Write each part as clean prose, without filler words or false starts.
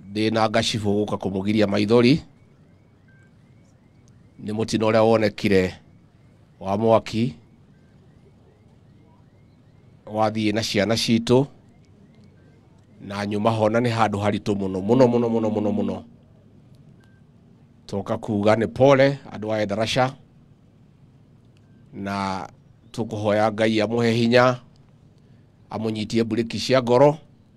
ndina gacibu guka kumugiria maithori ni mutino uria wonekire wa mwaki wathie na ciana citu na nyuma hona ni handu haritu muno toka kuga ni pole andu a Endarasha na tukuhoya Ngai amuhe hinya amunyitie buriki cia ngoro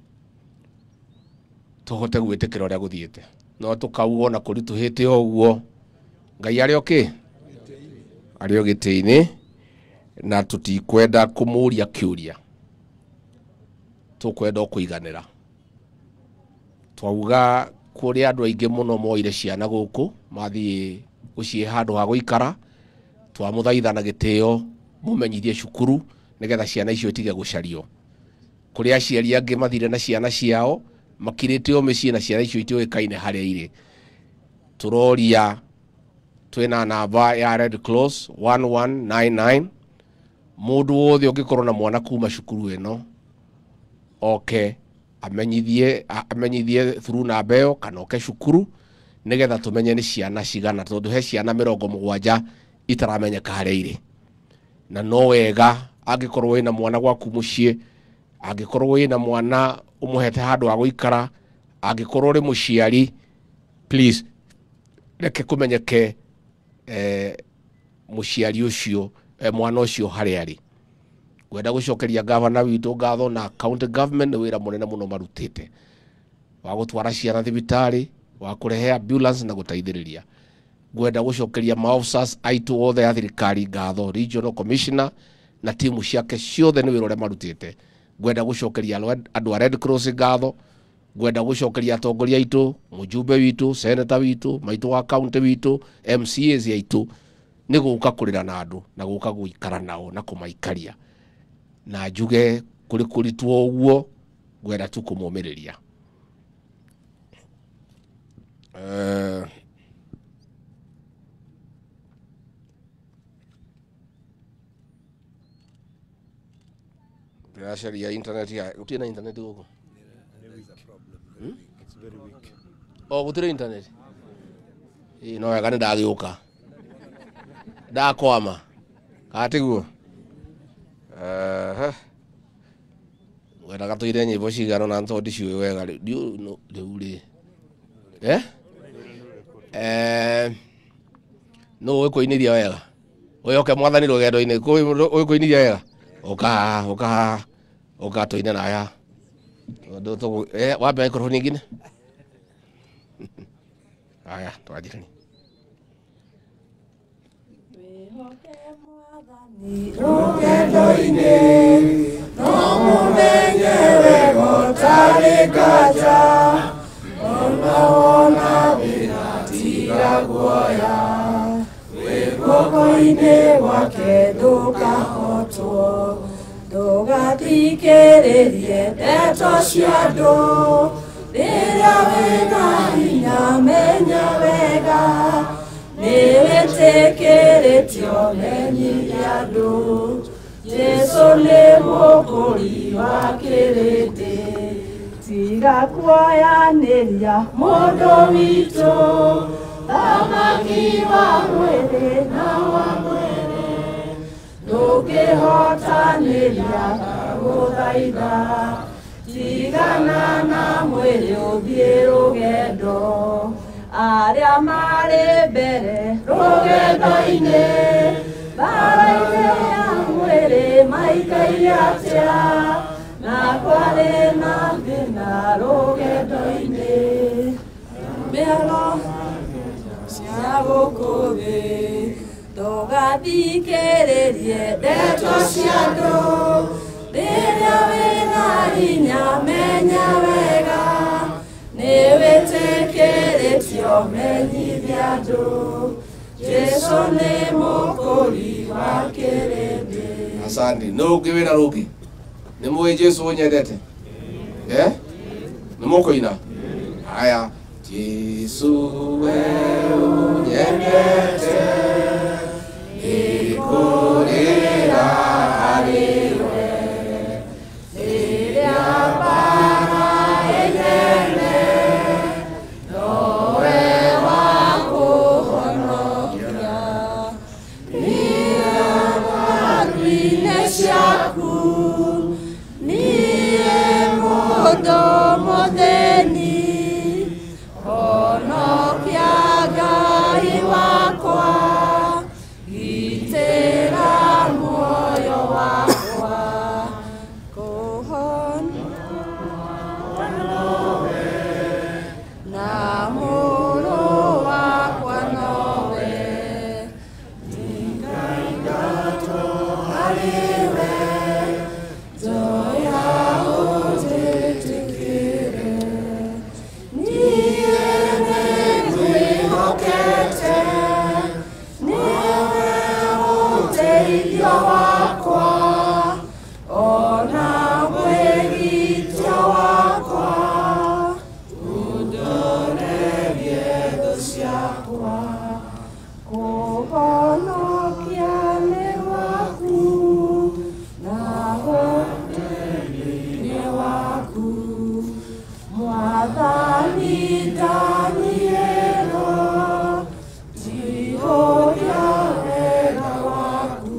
tuhote gwitikira uria guthiete no tukaugo na kurituhite oguo Ngai ari ogitini na tutikwenda kumuria kiuria tukwenda kuiganira twauga kuri andu aingi muno moire ciana guku mathie gucie handu ha guikara twamuthaithana gitio mumenyithie cukuru nigetha ciana icio itige gucario kuri aciari angi mathire na ciana ciao makirite o micii na ciana icio itiuikaine haria iri turoria twina namba ya Red Cross 1199 mundu wothe ungikorwo na mwana kuma cukuru ino amenyithie through namba iyo kana oke cukuru nigetha tumenye ni ciana cigana tondu he ciana 70 itaramenyeka haria iri na no wega angikorwo wina mwana gwaku mucii angikorwo wina mwana umuhete handu ha guikara angikorwo ri muciari please reke kumenyeke muciari ucio mwana ucio haria ari gwenda gucokeria governor witu ngatho na county government wira munene muno marutite wa gutwara ciana thibitari wa kurehe ambulance na gutaithiriria gwenda gucokeria maofficers aitu othe ya thirikari ngatho regional commissioner na timu ciake ciothe ni wira uria marutite gwenda gucokeria andu a Red Cross ngatho gwenda gucokeria atongoria aitu mujumbe witu senator witu maitu wa county witu MCAs aitu ni guka kurira na andu na guka guikara nao na kumaikaria na njuge kuri kuritu uguo gwenda tu kumumiriria ya internet ya utina internet huko It's very weak. Oh, gutire internet no wega ni ndagiuka ndakwama katiguo wenda gatuire nyimbo cigano na ntondi ciwe wega riu ri no we kuiniria wega oke mwathani rugendo-ini we kuiniria wega oka toine na ya ndo to wabe microphone ingine aya twajirani rugendo-ini no mumenye gotarikaja ona binatiga guoya wiguoko-ini gwake ndukahotwo ndugathikiririe ndeto cia andu riria wina hinya menya wega niwitikiritio menyithia andu Jesu ni mukuri wa kirindi tiga kuoyaniria mundu witu thamaki wa mwiri na wa mwiri ndukihotaniria guthaitha tigana na mwiri uthie rugendo aria mari mbere rugendo-ini bara-ini ya mwiri maikaire atia na kwari na thina rugendo-ini miaro cia guku thi ndugathikiririe ndeto cia andu riria wina hinya menya wega niwitikiritio menyithia andu Jesu ni mukuri wa kirindi. Asante no kiwina ruki ni muwe Jesu unyendete ni mukoina haya Jesu we unyendete ikurira hariwe riria bara enene mũthĩni, honokia Ngai wakwa, gitĩra muoyo wakwa, kũhonoka nowe, na mũrũ wakwa nowe, nĩngaingatwo harĩwe, njoya ũnjĩtĩkĩre, niĩ nĩngwĩhokete, nĩwe ũteithio wakwa, ona mwĩgitio wakwa, ũndorerie thũ ciakwa, kũhonokia nĩ waku, na ũteithio nĩ waku, Mwathani Danielo, njihũria wega waku,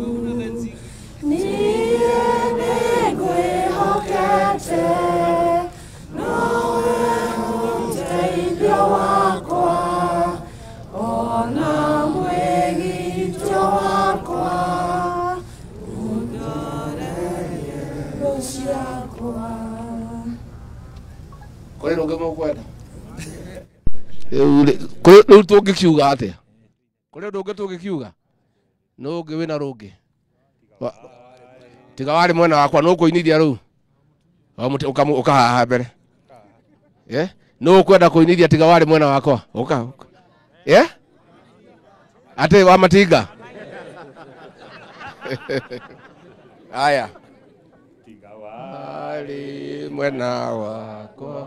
niĩ nĩngwĩhokete, nowe ũteithio wakwa, ona mwĩgitio wakwa, ũndorerie thũ ciakwa. Kore runge mukwenda riu tungikiuga atia kore ndungi tungikiuga no ungi wina rungi tiga wari mwena wakwa no kuinithia riu ukahaha mbere no ukwenda kuinithia tiga wari mwena wakwa uka ati wa matinga aya tiga wari mwena wakwa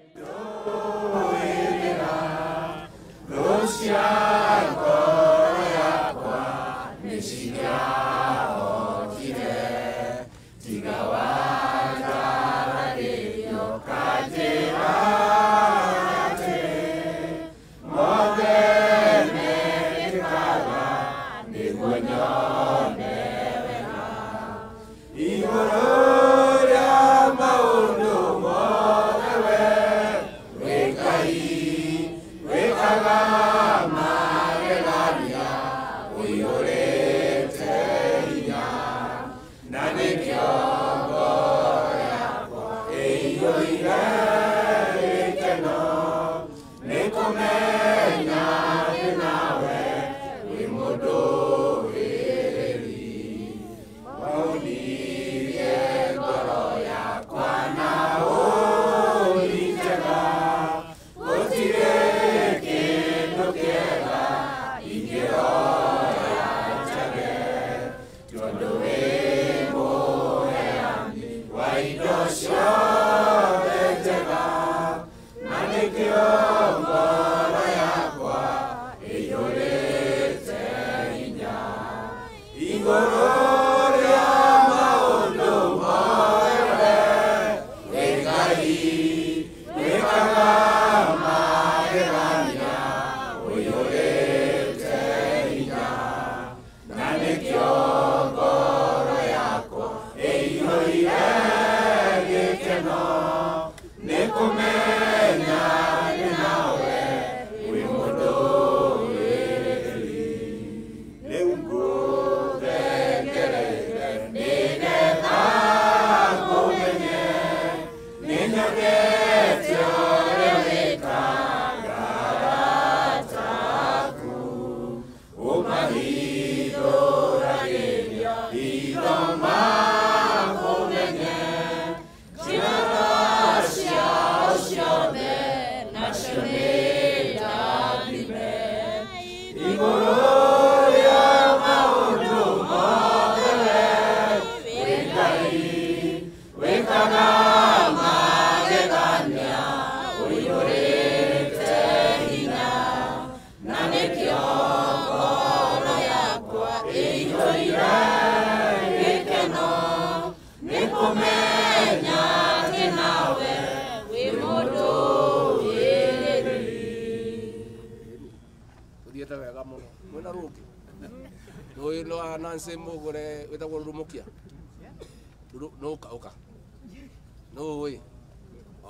Nancy Mogore with a Rumukia. No, Kauka. No way.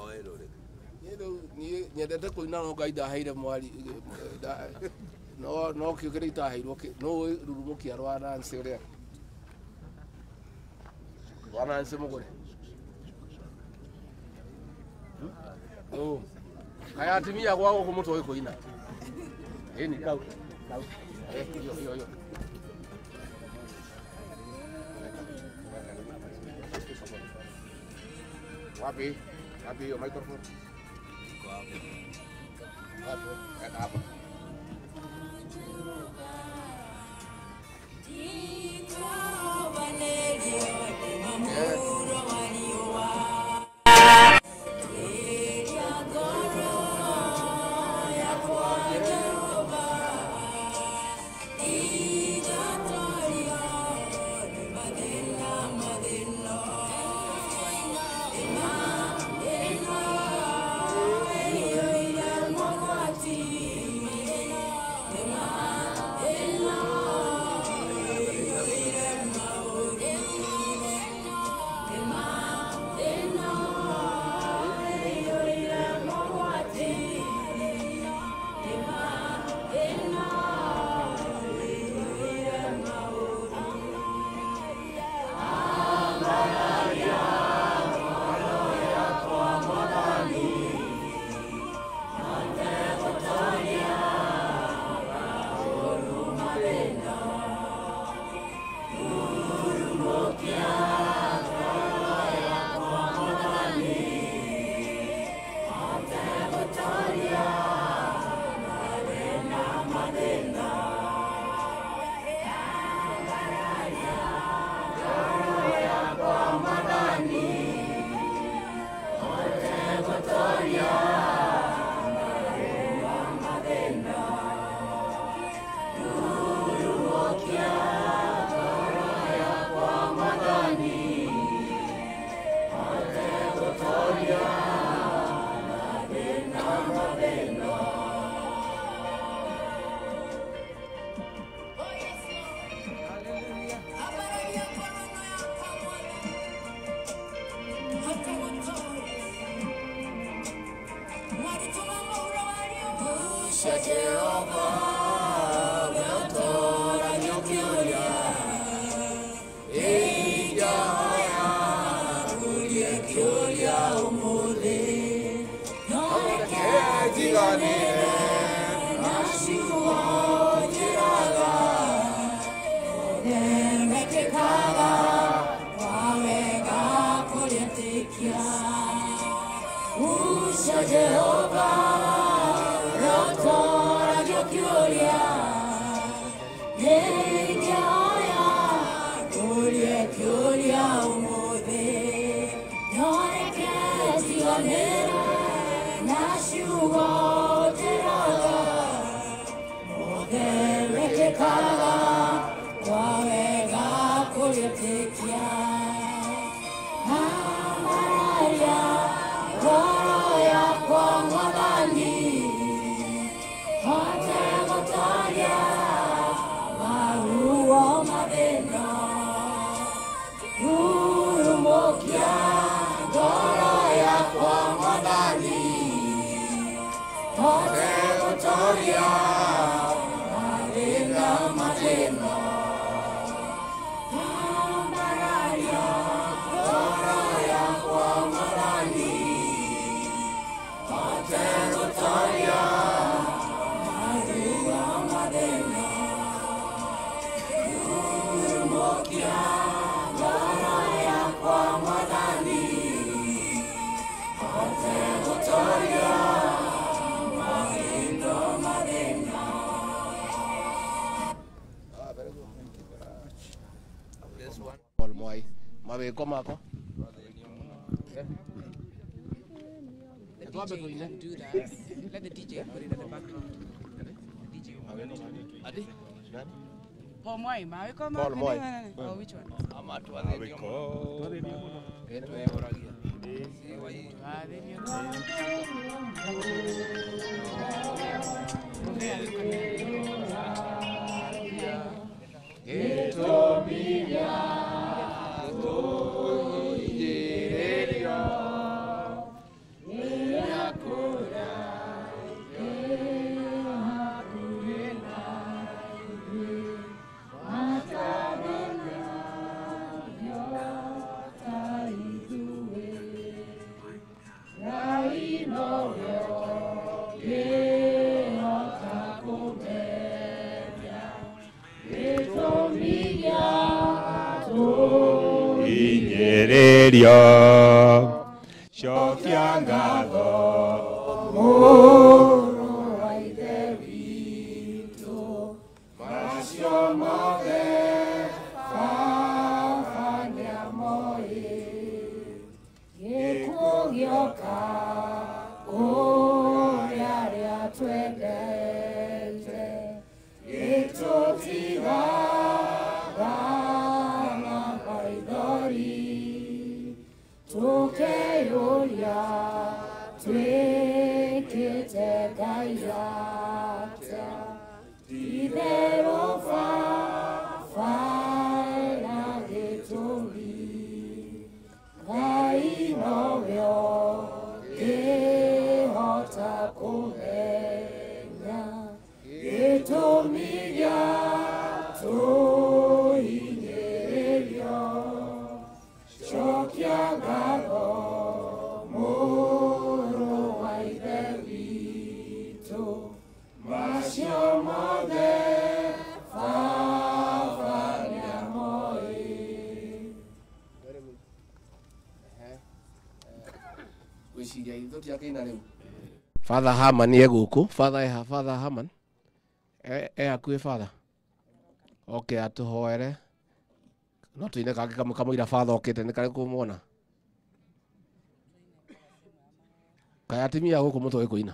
Ni nyendete kuina no Ngai ndaheire mwari no kiugire itaheirwo no rurumukia rwa Nancy uria rwa Nancy mugure kaya atimia gwako kumutoi kuina ni kau yo wapi yo microphone hapo hapa Mako. The DJ can do that. Let the DJ put it in the background. DJ. Paul Moy, Paul Moy. Oh, which one? igerio cokia ngatho Mũrũ wa Ithe witũ, macio mothe Baba nĩamoĩ. Gĩkuũ gĩoka kũrĩa arĩa twendete, gĩtũtigaga na maithori, tũkeyũria twĩkĩte Ngai atĩa. Itherũ Baba na gĩtũmi, Ngai nowe ũngĩhota kũmenya gĩtũmi gĩa tũhinyĩrĩrio. Cokia ngatho Mũrũ wa Ithe witũ, macio mothe Baba nĩamoĩ. Gwĩciria ithu tiakĩina rĩu. Father Haman gũkũ. Father Haman hakuhĩ Father. Okay, atũhoere. No tũine kangĩ kamũira Father okĩte nĩ karĩ kũmuona. Kaya atimia gũkũ mũtũĩ kũina.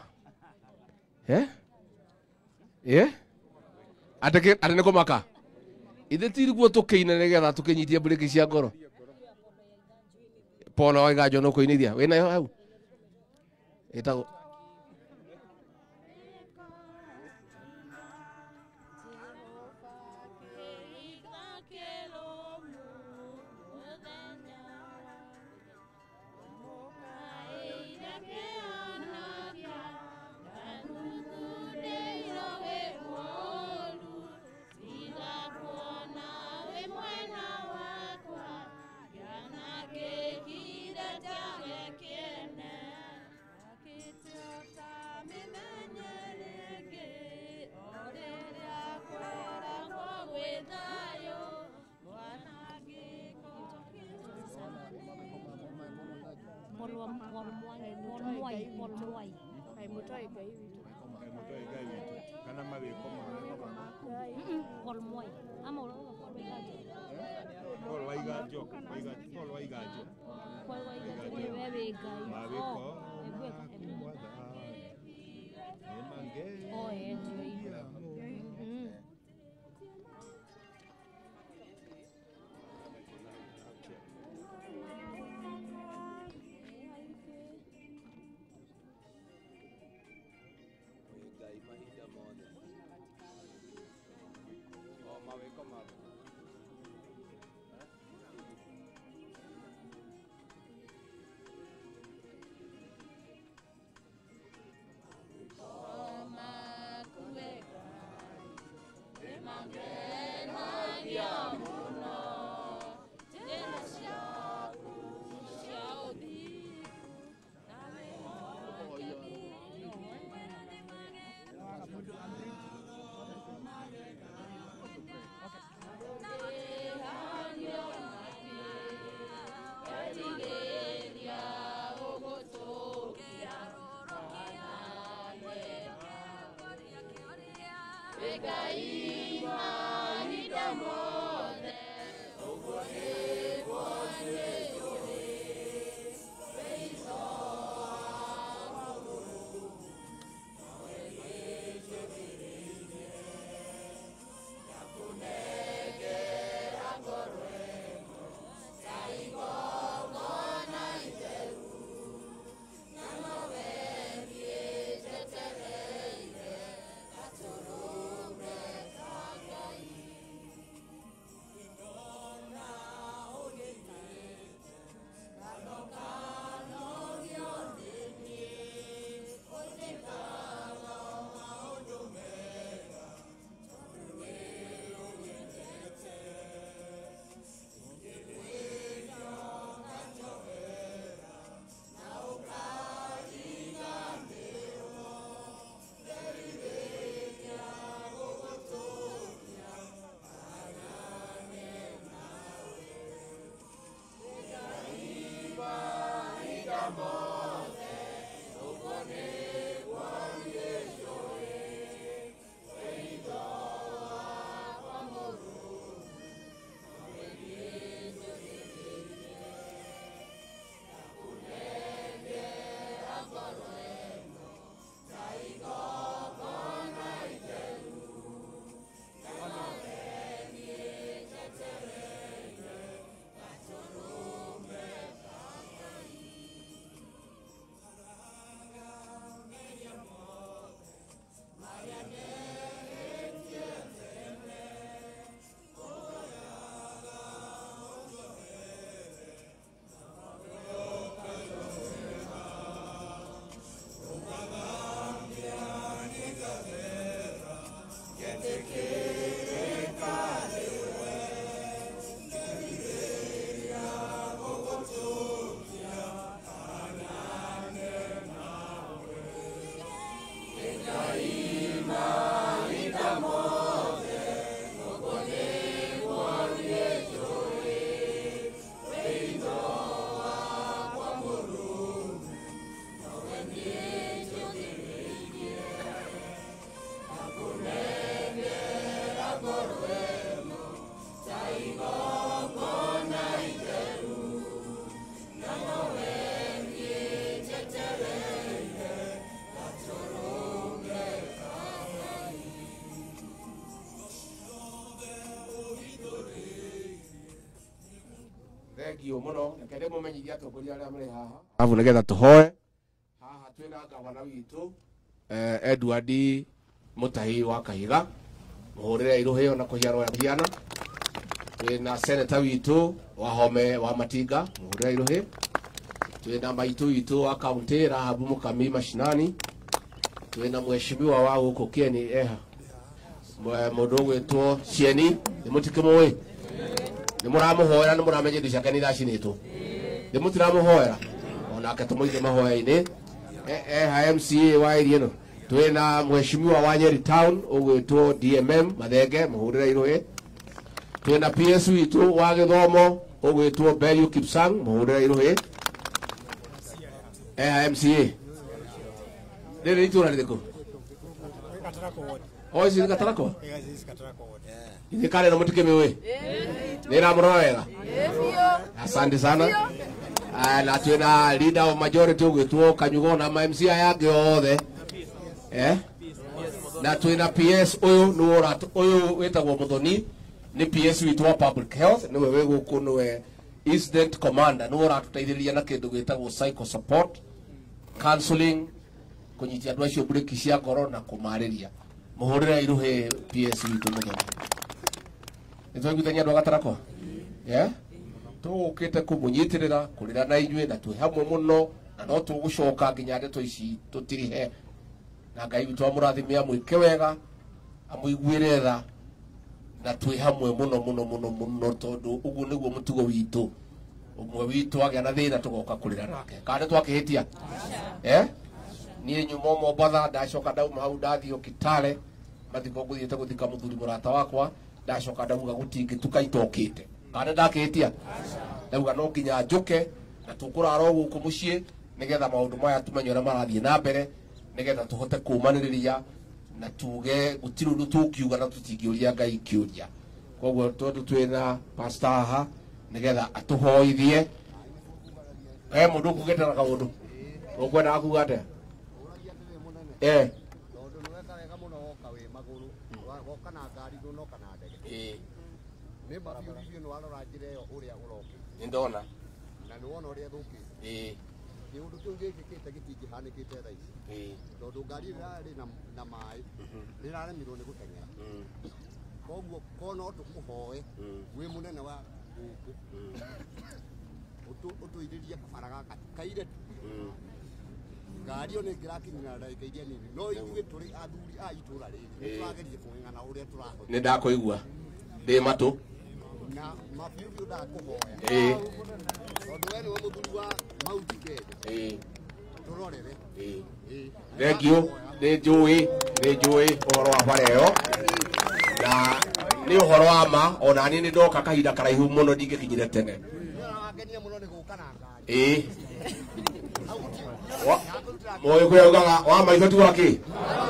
Atĩ nĩ kũmaka. Ithe tiriguo tũkĩine nĩgetha tũkĩnyitie mburĩki cia ngoro. Pona wa Iganjo no kũinithia. Wĩnayo hau? Ĩtagwo you muno nekede mumenyithia atongoria aria mari haha afu nigetha tuhoe haha twina gavana witu Edward Mutahi wa Kahiga muhurire iruhe ona kuhiaro ya hiana twina senator witu wa Home wa Matinga muhurire iruhe twina maitu witu wa county Rahabu Mukami mashinani twina mheshimiwa wa huko Kieni mundu gwitwo Cieni nimutikimwe nimuramuhoera nimuramenyedisha kanitha cinitwo nimutiramuhoera onake tumuithe mahoya-ini MCA wa area no twina mheshimiwa wa Nyeri town ugwitwo DMM Mathenge muhurire iruhe twina PS witu wa Githomo ugwitwo Belio Kipsang muhurire iruhe MCA ndiri itura ririko oisi Gatarako Ithi kale no mutikeme we nira murowega asante sana na twina leader of majority ugwitwo Kanyugo na MCA yake othe na twina PS uyu wetagwo Muthoni ni PS witu wa public health niwe we guku niwe incident commander niwe uratuteithĩrĩria na kindu gitagwo psycho support counseling kunyitia andu acio break cia ngoro na kumarĩria muhurire iruhe PS witu Muthoni nitwaiguithania andu Gatarako tukite kumunyitirira kurira na inyue na twi hamwe muno na no tugucoka nginya ndeto ici tutirihe na Ngai witu amurathimia mwike wega amuiguire tha na twi hamwe muno tondu ugu niguo mutugo witu umwe witu agia na thina tugoka kurira nake kana twakihitia nie nyumomo batha ndacoka ndauma hau ndathio Kitale mathiko nguthiite guthika muthuri murata wakwa ndacoka ndauga gutingi tukaitokite kana ndakihitia ndauga no nginya njuke na tukurara guku mucii nigetha maundu maya tumenye ora marathie na mbere nigetha tuhote kumaniriria na tuge gutiru ndu tukiuga na tutingiuria Ngai kiuria koguo tondu twina pastor haha nigetha atuhoithie mundu kugetera kaundu ukwenda akuga atia tondu niweka wega muno woka wi maguru woka na ngari ndunoka na ndege ni barabara hiyo ni warora njira iyo uria uroki ndona na ni wona uria thuki ni undu kiu gikikite gitingihanikite thaa ici tondu ngari rari na mai riraremirwo ni guteng'era koguo kono tukuhoe wi munene wa guku utuiririe kabara gaka kaire ngari one ngirakinyira ndagika iria nini no ithuĩ tũrĩ athuri a itũra rĩrĩ nĩtũrageria kũng'ang'ana ũrĩa tũrahota nĩ ndakuigua ndĩ matũ na mabiũ ndakũhoya tondũ we nĩwe mũthuri wa Mount Kenya tũrorere thengio nĩ njũĩ ũhoro wa bara ĩyo na nĩ ũhoro wa ma ona niĩ nĩ ndoka kahinda karaihu mũno ndingĩkinyire tene nĩwagenia mũno nĩ gũka na ngari moyo kweugaga wa maitho tu waki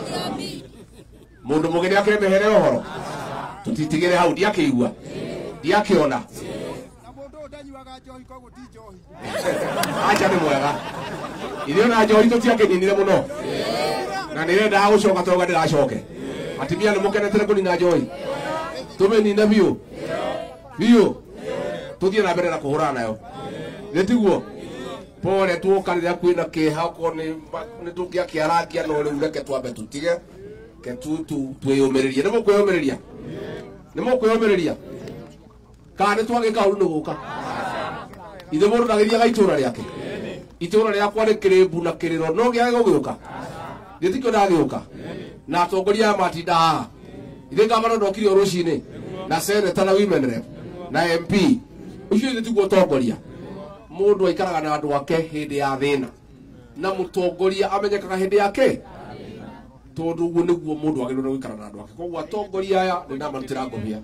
mundu mugeni akemehere uhoro tutitigire hau ndiakigua ndiakiona na mundu ndanyuaga njohi koguo ti njohi acha ni mwega irio na njohi tutiakininire muno na nirenda gucoka toga ndiracoke atimia ni mukenetere kunina njohi tumenine biu tuthie na mbere na kuhurana nayo nitiguo pole tuokanira kwina kiha ko ni tungia kiaragia no riu reke twambe tutige ke twiyumiririe nimukwiyumiriria kana twagika uru nuguka ithe mundu ndagiria gaitura riake itura riakwa ri kirimbu na kiriro no giage gugiuka githikio ndagiuka na atongoria matinda haha ithe gavana ndokire rucini na senator na women rep na MP ucio ithe tiguo tongoria mundu aikaraga na andu ake hindi ya thina na mutongoria amenyekaga hindi yake tondu uguo niguo mundu agirwo guikara na andu ake koguo atongoria aya ni ndamarutira ngomia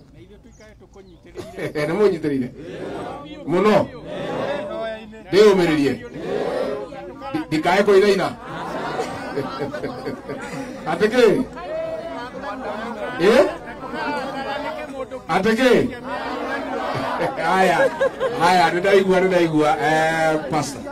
ni munyitiriire muno ndiumiririe ndikae kuithaina ateke ateke haya nitaigua pastor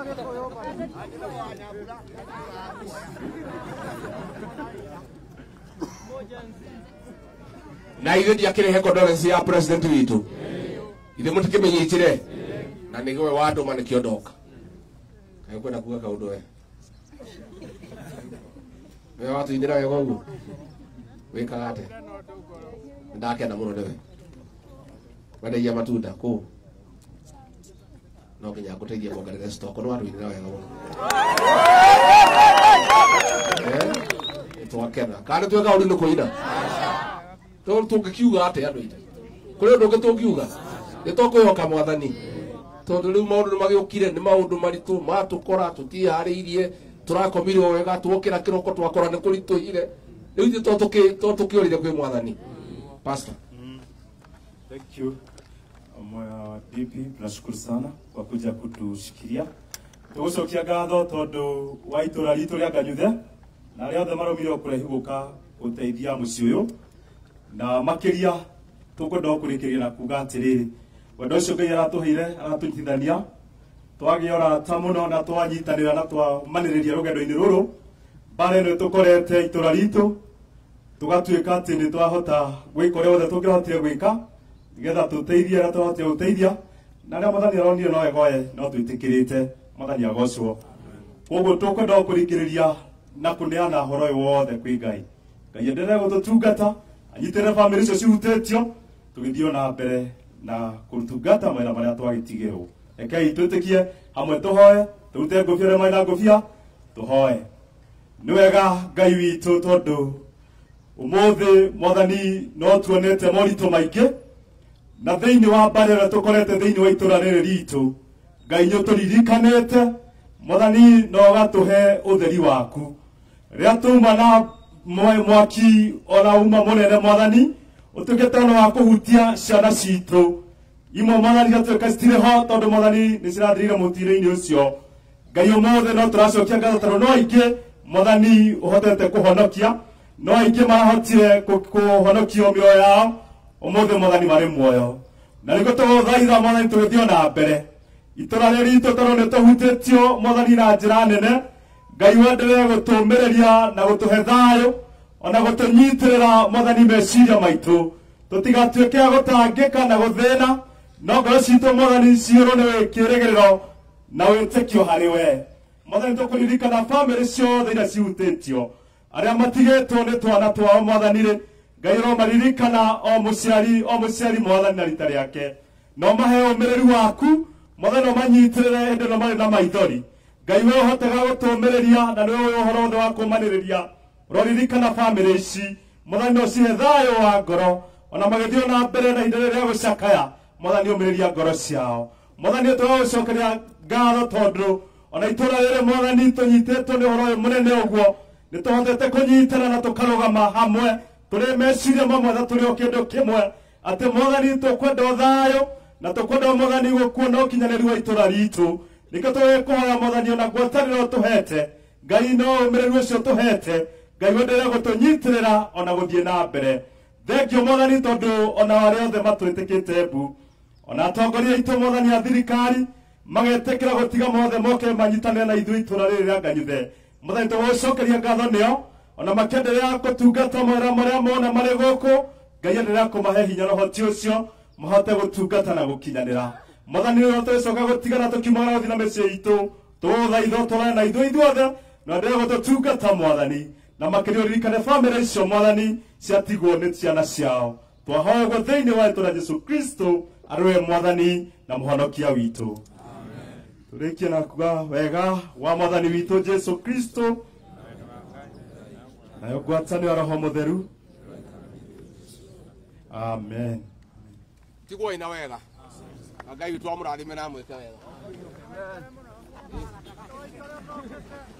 na ithe ndiakirehe condolence ya president witu ithe mutikimenyitire na nigewe watu manikiondoka kwenda kuga kaundu we watu indira wega uguo wikaga ate ndakena muno niwe wendagia matunda ku no nginya nguteithie kuongerera stock no watu indira wega muno twakena kana tweka uri nukuina tungikiuga ate andu ite kuri undu ungi tungiuga nitokwihoka mwathani tondu riu maundu magiukire ni maundu maritu matukora tutihariirie turakomirwo wega tuokira kiroko twakora ni kurituhire riu ite tukiorire kwi mwathani pastor. Thank you. DP tunashukuru sana kwa kuja kutushikilia tugucokia ngatho tondu wa itura ritu ria Nganyuthe na aria othe maromire kurehi guka guteithia mucii uyu na makiria tukwenda kurikiria na kuga atiriri wendo ucio Ngai aratuheire aratunyitithania twagiora ta muno na twanyitanira na twamaniriria rugendo-ini ruru bare no tukorete itura ritu tugatuika ati ni twahota gwika uria wothe tungihotire gwika nigetha tuteithie na twahotire guteithia na ria Mwathani aronire no egoe no twitikirite Mwathani agocwo koguo tukwenda kurigiriria na kuneana horo uyu wothe kwi Ngai Ngai endelee gututungata anyitire family icio cihutĩtio tũgĩthiĩ na mbere na kũrutungata mawĩra marĩa twagitigĩrwo rekei twĩtĩkie hamwe tũhoe tũrute ngũbia ũrĩa marĩ na ngũbia tũhoe nĩ wega Ngai witũ tondũ ũmũthĩ Mwathani no tuonete moritũ maingĩ na thĩinĩ wa mbara ĩrĩa tũkorete thĩinĩ wa itũra rĩrĩ ritũ Ngai nĩ ũtũririkanĩte Mwathani no gatũhe ũtheri waku rĩrĩa tuma na mwaki ona uma munene Mwathani utukete no wa kuhutia ciana citũ imwe Mwathani gatuĩka citirĩ ho tondũ Mwathani nĩ cirathirire mũtiro-inĩ ũcio Ngai ũmũthĩ no tũracokia ngatho tondũ no aingĩ Mwathani ũhotete kũhonokia no aingĩ marahotire kũhonokio mĩoyo yao ũmũthĩ Mwathani marĩ muoyo na nĩguo tũgũthaitha Mwathani tũgĩthiĩ na mbere itũra rĩrĩ ritũ tondũ nĩ tũhutĩtio Mwathani na njĩra nene Ngai wendelee gũtũũmĩrĩria na gũtũhe thayũ ona gũtũnyitĩrĩra Mwathani meciria maitũ tũtigatuĩke a gũtangĩka na gũthĩna no ngoro citũ Mwathani ciũrwo nĩ kĩĩrĩgĩrĩro na wĩtĩkio harĩ we Mwathani tũkũririkana bamĩrĩ ciothe iria cihutĩtio arĩa matigĩtwo nĩ twana twao Mwathani rĩ Ngai ũromaririkana o mũciari Mwathani na rita rĩake no mahe ũmĩrĩru waku Mwathani ũmanyitĩrĩre hĩndĩ ĩno marĩ na maithori Ngai we ũhotaga gũtũũmĩrĩria na nĩwe ũhoro wothe wa kũũmanĩrĩria ũroririkana bamĩrĩ ici Mwathani no cihe thayũ wa ngoro ona magĩthiĩ na mbere na ihinda rĩrĩa gũcakaya Mwathani ũmĩrĩria ngoro ciao Mwathani tũgagũcokeria ngatho tondũ ona itũra rĩrĩ Mwathani tũnyitĩtwo nĩ ũhoro ũyũ mũnene ũguo nĩ tũhotete kũnyitana na tũkarũgama hamwe tũrĩ meciria mamwe na tũrĩ o kĩndũ kĩmwe atĩ Mwathani tũkwenda thayũ na tũkwenda Mwathani gũkuona ũkinyanĩru wa itũra ritũ nĩkĩo tũgĩkũhoya Mwathani ona ngwatanĩro tũhete Ngai no ũmĩrĩru ũcio tũhete Ngai wendelee gũtũnyitĩrĩra ona gũthiĩ na mbere thengio Mwathani tondũ ona arĩa othe matwĩtĩkĩte mbu ona atongoria aitũ Mwathani a thirikari magetĩkĩra gũtiga mothe moke manyitanĩre na ithuĩ itũra rĩrĩ rĩa Nganyuthe Mwathani tũgũcokeria ngatho nĩo ona makĩenderea gũtungata mawĩra marĩa mona marĩ gũkũ Ngai endelee kũmahe hinya na ũhoti ũcio mahote gũtungata na gũkinyanĩra Mwathani nĩ tũcoka gũtigana tũkiumagara gũthiĩ na mĩciĩ itũ tũgũthaitha tũrore na ithuĩ ithuothe na endelee gũtũtungata Mwathani na makĩria ũririkane bamĩrĩ icio Mwathani ciatigwo nĩ ciana ciao twahoya ũguo thĩinĩ wa rĩĩtwa rĩa Jesũ Kristo arĩ we Mwathani na mũhonokia witũ tũrĩkie na kuga wega wa Mwathani witũ Jesũ Kristo nayo ngwatanĩro ya Roho Mũtheru amen tigwo ina wega Ngai witũ amũrathime na mwĩke wega